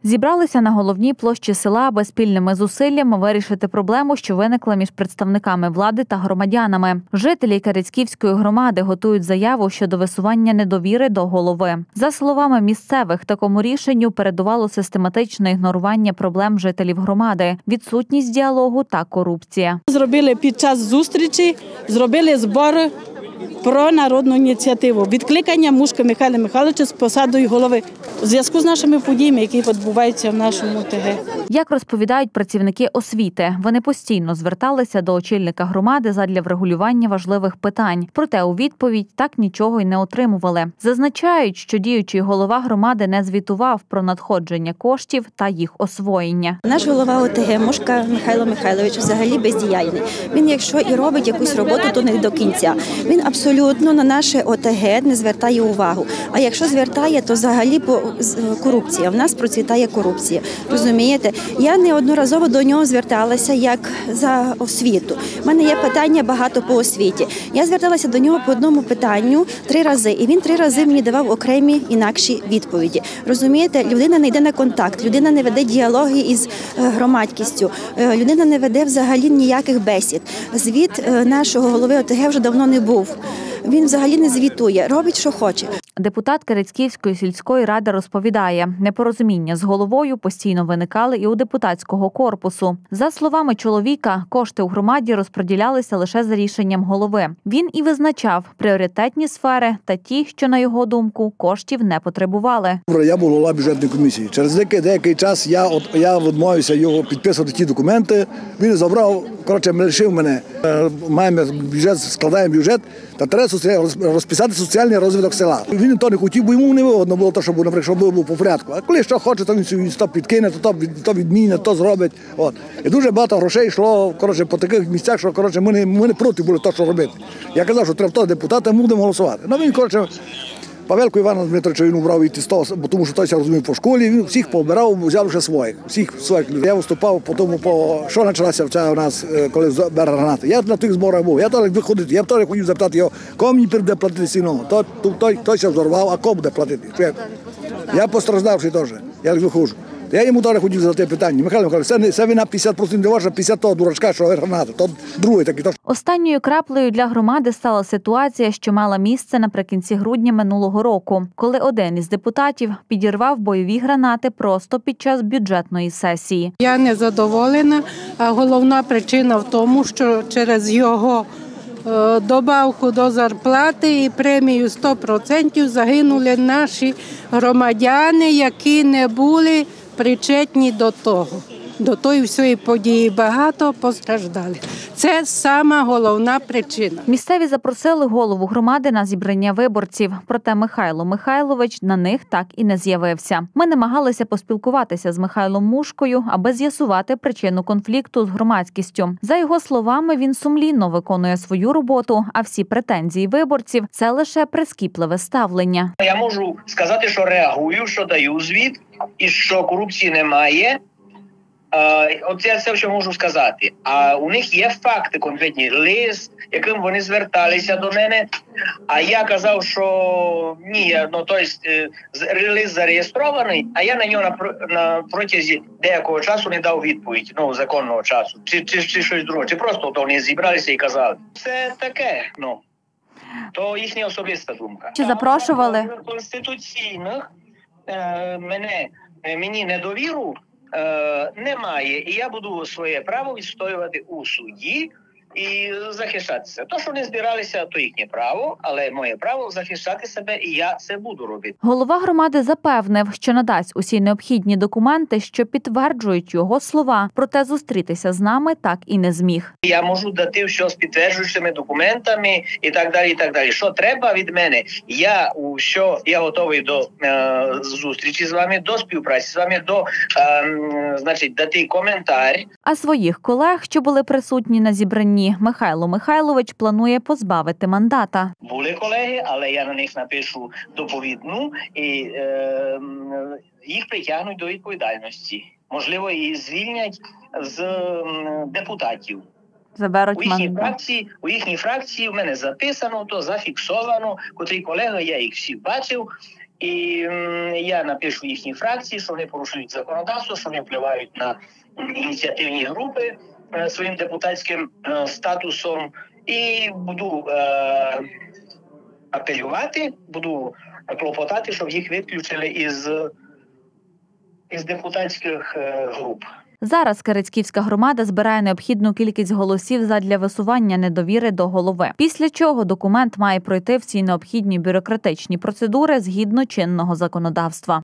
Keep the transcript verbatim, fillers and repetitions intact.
Зібралися на головній площі села, аби спільними зусиллями вирішити проблему, що виникла між представниками влади та громадянами. Жителі Карицьківської громади готують заяву щодо висування недовіри до голови. За словами місцевих, такому рішенню передувало систематичне ігнорування проблем жителів громади, відсутність діалогу та корупція. Зробили під час зустрічі, зробили збор про народну ініціативу. Відкликання Мушка Михайла Михайловича з посадою голови. У зв'язку з нашими подіями, які відбуваються в нашому ОТГ. Як розповідають працівники освіти, вони постійно зверталися до очільника громади задля врегулювання важливих питань. Проте у відповідь так нічого й не отримували. Зазначають, що діючий голова громади не звітував про надходження коштів та їх освоєння. Наш голова ОТГ Мушка Михайло Михайлович взагалі бездіяльний. Він якщо і робить якусь роботу, то не до кінця. Він абсолютно на наше ОТГ не звертає увагу. А якщо звертає, то взагалі корупція. В нас процвітає корупція. Розумієте? Я неодноразово до нього зверталася як за освіту. У мене є питання багато по освіті. Я зверталася до нього по одному питанню три рази, і він три рази мені давав окремі інакші відповіді. Розумієте? Людина не йде на контакт, людина не веде діалоги із громадськістю, людина не веде взагалі ніяких бесід. Звіт нашого голови ОТГ вже давно не був. Він взагалі не звітує, робить, що хоче. Депутат Карицьківської сільської ради розповідає, непорозуміння з головою постійно виникали і у депутатського корпусу. За словами чоловіка, кошти у громаді розподілялися лише за рішенням голови. Він і визначав пріоритетні сфери та ті, що, на його думку, коштів не потребували. Я був голова бюджетної комісії. Через деякий, деякий час я, от, я відмовився його підписувати ті документи. Він забрав, коротше, лишив мене. Маємо бюджет, складаємо бюджет, та треба розписати соціальний розвиток села. Він то не хотів, бо йому не вигодно було те, щоб, наприклад, щоб було по порядку. А коли що хоче, то він то підкине, то, то, то відміни, то зробить. От. І дуже багато грошей йшло, коротше, по таких місцях, що, коротше, ми не, ми не проти були того, що робити. Я казав, що треба того депутата, ми будемо голосувати. Ну він, коротше, Павелко Івана Дмитровича він убрав від того, тому що той ся розумів по школі, він всіх побирав, взяв вже своїх, всіх своїх людей. Я виступав по тому, по що почалася ця у нас, коли збирали гранати. Я на тих зборах був, я теж виходив, я теж хотів запитати його, кому мені буде платити сіно. Той, той, той ся взорвав, а кому буде платити? Я постраждавший теж, я виходжу. Я йому теж хотів задати питання. Михайло Михайлович, це, це вина п'ятдесят відсотків ваша, п'ятдесят того дурачка, що гранати, то другий такий. Останньою краплею для громади стала ситуація, що мала місце наприкінці грудня минулого року, коли один із депутатів підірвав бойові гранати просто під час бюджетної сесії. Я не задоволена, а головна причина в тому, що через його добавку до зарплати і премію сто відсотків загинули наші громадяни, які не були причетні до того, до тої всієї події. Багато постраждали. Це сама головна причина. Місцеві запросили голову громади на зібрання виборців, проте Михайло Михайлович на них так і не з'явився. Ми намагалися поспілкуватися з Михайлом Мушкою, аби з'ясувати причину конфлікту з громадськістю. За його словами, він сумлінно виконує свою роботу, а всі претензії виборців – це лише прискіпливе ставлення. Я можу сказати, що реагую, що даю звіт і що корупції немає. Оце все, що можу сказати. А у них є факти конкретні, лист, яким вони зверталися до мене. А я казав, що ні, ну, тобто, лист зареєстрований, а я на нього на, на протязі деякого часу не дав відповідь, ну, законного часу. Чи, чи, чи щось друге, чи просто то вони зібралися і казали. Це таке, ну, то їхня особиста думка. Чи запрошували? Конституційних е, мене, мені недовіру Е, немає, і я буду своє право відстоювати у суді і захищатися. То, що не збиралися, то їхнє право, але моє право захищати себе, і я це буду робити. Голова громади запевнив, що надасть усі необхідні документи, що підтверджують його слова, проте зустрітися з нами так і не зміг. Я можу дати все з підтверджуючими документами і так далі, і так далі. Що треба від мене? Я, що, я готовий до е, зустрічі з вами, до співпраці з вами, до е, значить, дати коментар. А своїх колег, що були присутні на зібранні, Михайло Михайлович планує позбавити мандата. Були колеги, але я на них напишу доповідну і е, їх притягнуть до відповідальності. Можливо, і звільнять з м, депутатів. Заберуть у їхній мандат. фракції, у їхній фракції в мене записано, то зафіксовано, котрі колеги, я їх всі бачив. І м, я напишу їхній фракції, що вони порушують законодавство, що вони впливають на ініціативні групи е, своїм депутатським е, статусом. І буду е, апелювати, буду клопотати, щоб їх виключили із, із депутатських е, груп. Зараз Керецьківська громада збирає необхідну кількість голосів задля висування недовіри до голови. Після чого документ має пройти всі необхідні бюрократичні процедури згідно чинного законодавства.